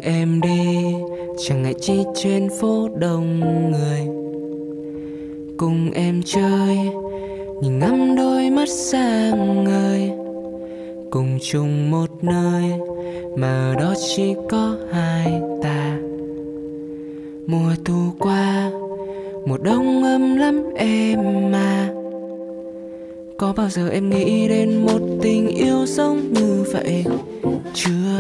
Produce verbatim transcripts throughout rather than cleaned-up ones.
em đi, chẳng ngại chi trên phố đông người. Cùng em chơi, nhìn ngắm đôi mắt sáng ngời. Cùng chung một nơi, mà ở đó chỉ có hai ta. Mùa thu qua, mùa đông ấm lắm em mà. Có bao giờ em nghĩ đến một tình yêu giống như vậy chưa?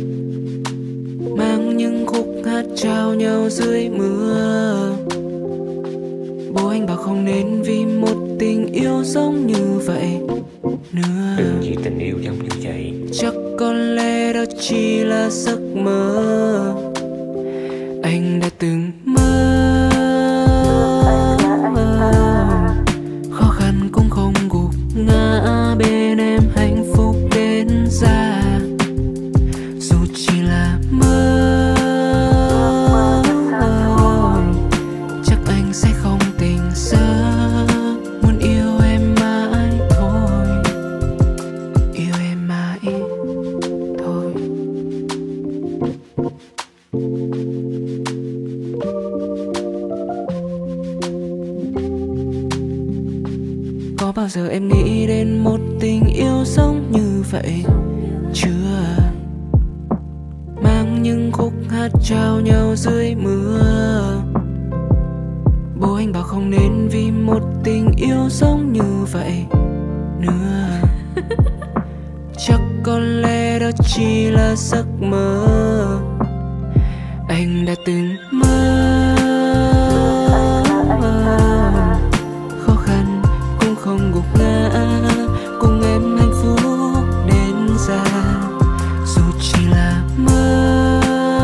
Mang những khúc hát trao nhau dưới mưa. Bố anh bảo không nên vì một tình yêu giống như vậy nữa. Đừng vì tình yêu giống như vậy. Chắc có lẽ đó chỉ là giấc mơ anh đã từng mơ. Khó khăn cũng không gục ngã, bên em hạnh phúc đến già. Dù chỉ là mơ, chắc anh sẽ không tỉnh giấc. Muốn yêu em mãi thôi, yêu em mãi thôi. Có bao giờ em nghĩ đến một tình yêu giống như vậy chưa? Mang những khúc hát trao nhau dưới mưa. Bố anh bảo không nên vì một tình yêu giống như vậy nữa. Chắc có lẽ đó chỉ là giấc mơ anh đã từng mơ. Khó khăn cũng không gục ngã, cùng em hạnh phúc đến già. Dù chỉ là mơ,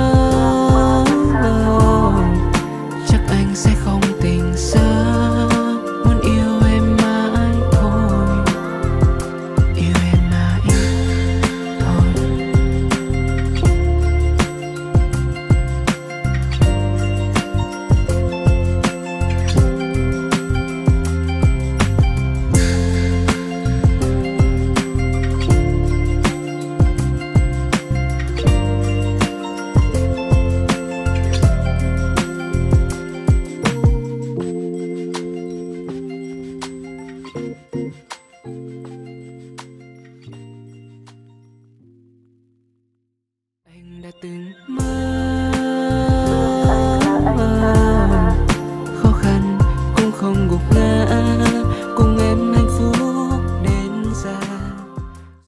chắc anh sẽ không tỉnh giấc. Muốn yêu em mãi thôi, yêu em mãi thôi. Anh đã từng mơ. Khó khăn cũng không gục ngã,